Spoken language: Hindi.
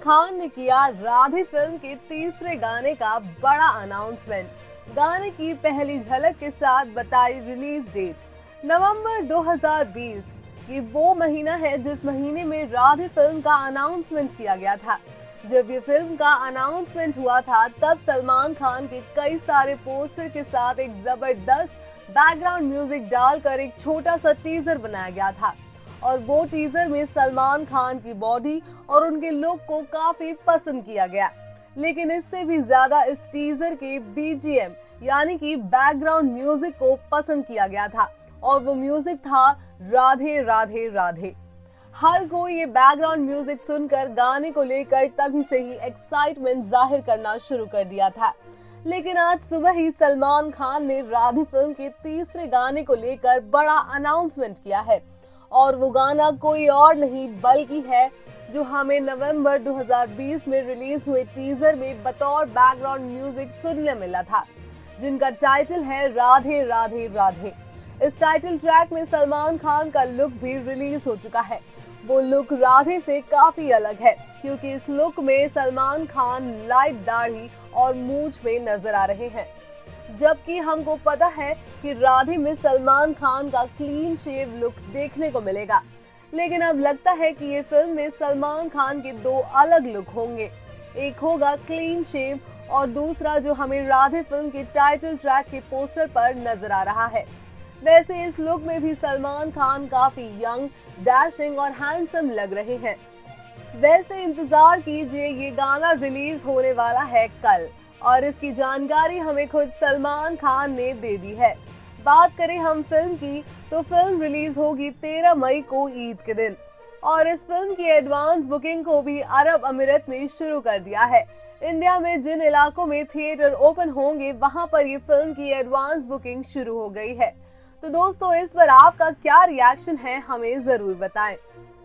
खान ने किया राधे फिल्म के तीसरे गाने का बड़ा अनाउंसमेंट। गाने की पहली झलक के साथ बताई रिलीज डेट। नवंबर 2020 ये वो महीना है जिस महीने में राधे फिल्म का अनाउंसमेंट किया गया था। जब ये फिल्म का अनाउंसमेंट हुआ था तब सलमान खान के कई सारे पोस्टर के साथ एक जबरदस्त बैकग्राउंड म्यूजिक डालकर एक छोटा सा टीजर बनाया गया था और वो टीजर में सलमान खान की बॉडी और उनके लुक को काफी पसंद किया गया। लेकिन इससे भी ज्यादा इस टीजर के बीजीएम यानी कि बैकग्राउंड म्यूजिक को पसंद किया गया था और वो म्यूजिक था राधे राधे राधे। हर कोई ये बैकग्राउंड म्यूजिक सुनकर गाने को लेकर तभी से ही एक्साइटमेंट जाहिर करना शुरू कर दिया था। लेकिन आज सुबह ही सलमान खान ने राधे फिल्म के तीसरे गाने को लेकर बड़ा अनाउंसमेंट किया है और वो गाना कोई और नहीं बल्कि है जो हमें नवंबर 2020 में रिलीज हुए टीजर में बतौर बैकग्राउंड म्यूजिक सुनने मिला था, जिनका टाइटल है राधे राधे राधे। इस टाइटल ट्रैक में सलमान खान का लुक भी रिलीज हो चुका है। वो लुक राधे से काफी अलग है क्योंकि इस लुक में सलमान खान लाइट दाढ़ी और मूंछ में नजर आ रहे हैं, जबकि हमको पता है कि राधे में सलमान खान का क्लीन शेव लुक देखने को मिलेगा। लेकिन अब लगता है कि ये फिल्म में सलमान खान के दो अलग लुक होंगे, एक होगा क्लीन शेव और दूसरा जो हमें राधे फिल्म के टाइटल ट्रैक के पोस्टर पर नजर आ रहा है। वैसे इस लुक में भी सलमान खान काफी यंग, डैशिंग और हैंडसम लग रहे हैं। वैसे इंतजार कीजिए, ये गाना रिलीज होने वाला है कल और इसकी जानकारी हमें खुद सलमान खान ने दे दी है। बात करें हम फिल्म की तो फिल्म रिलीज होगी 13 मई को ईद के दिन और इस फिल्म की एडवांस बुकिंग को भी अरब अमीरात में शुरू कर दिया है। इंडिया में जिन इलाकों में थिएटर ओपन होंगे वहां पर ये फिल्म की एडवांस बुकिंग शुरू हो गई है। तो दोस्तों, इस पर आपका क्या रिएक्शन है हमें जरूर बताएं।